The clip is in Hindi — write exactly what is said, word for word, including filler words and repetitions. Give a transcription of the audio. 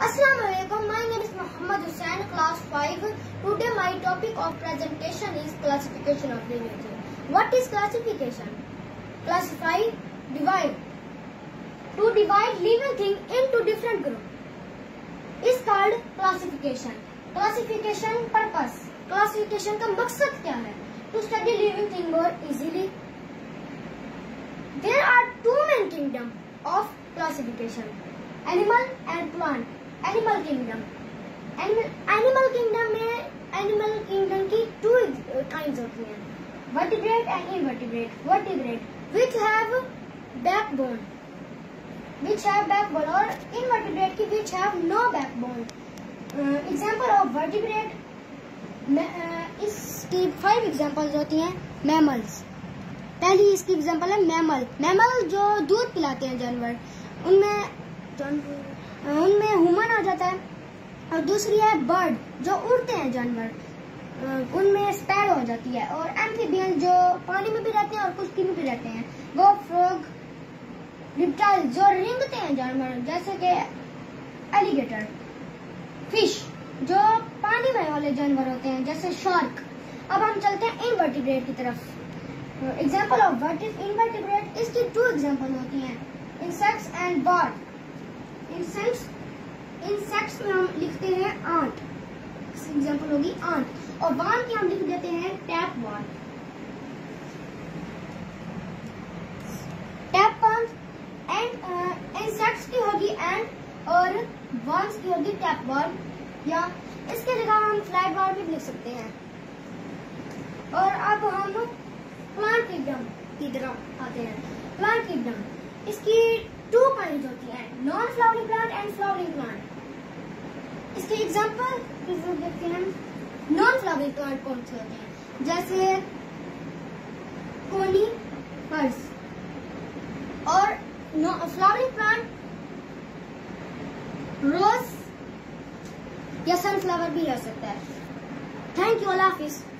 Assalamualaikum. My name is Muhammad Hussain, class five. Today my topic of presentation is classification of living things. What is classification? Classify, divide. To divide living thing into different group is called classification. Classification purpose. Classification का मकसद क्या है? To study living thing more easily. There are two main kingdoms of classification: animal and plant. Animal kingdom. Animal, animal kingdom में animal kingdom की two kinds होती हैं, vertebrate and invertebrate. Vertebrate which have backbone, which have backbone, और invertebrate की which have no backbone. uh, example of vertebrate, uh, इसकी five examples होती हैं. mammals. पहली इसकी एग्जाम्पल है मैमल. मैमल जो दूध पिलाते हैं जानवर, उनमें जानवर उनमें ह्यूमन आ जाता है. और दूसरी है बर्ड जो उड़ते हैं जानवर, उनमें स्पैरो हो जाती है. और एम्फीबियन जो पानी में भी रहते हैं और खुश्की में भी रहते हैं, वो फ्रॉग. रिप्टाइल जो रेंगते हैं जानवर, जैसे कि एलिगेटर. फिश जो पानी में वाले जानवर होते हैं, जैसे शार्क. अब हम चलते हैं इनवर्टिब्रेट की तरफ. एग्जाम्पल ऑफ इनवर्टिब्रेट, इसकी टू एग्जाम्पल होती हैं: insects and bird. Insects insects में हम लिखते हैं आंट, एग्जाम्पल होगी आंट. और वार्म की हम लिख देते हैं tape worm. Tape worm. And insects की होगी एंड और वार्म्स की होगी टैप वार्म. या इसके जगह हम फ्लैट वार्म भी लिख सकते हैं. और अब हम प्लांट किंगडम की तरफ आते हैं. प्लांट किंगडम, इसकी टू काइंड होती है: non flowering plant and flowering plant. इसके एग्जांपल देखते हैं. नॉन फ्लावरिंग प्लांट कौन से होते हैं? जैसे कोनीफर्स. और फ्लावरिंग प्लांट रोज या सनफ्लावर भी हो सकता है. Thank you. अल्लाह हाफिज.